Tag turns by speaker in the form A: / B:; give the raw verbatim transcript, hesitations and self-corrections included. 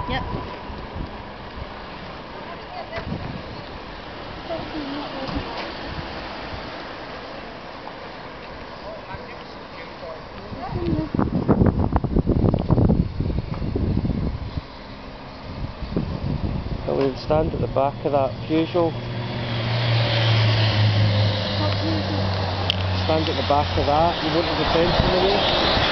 A: Yep.
B: So we'll stand at the back of that Peugeot. Stand at the back of that, you won't have the fence in the way.